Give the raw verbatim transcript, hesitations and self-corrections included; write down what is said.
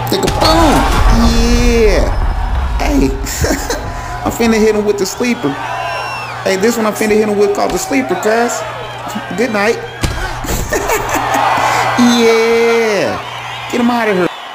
Take a boom. Yeah. Hey, I'm finna hit him with the sleeper. Hey, this one I'm finna hit him with called the sleeper, cuz. Good night. Yeah. Get him out of here.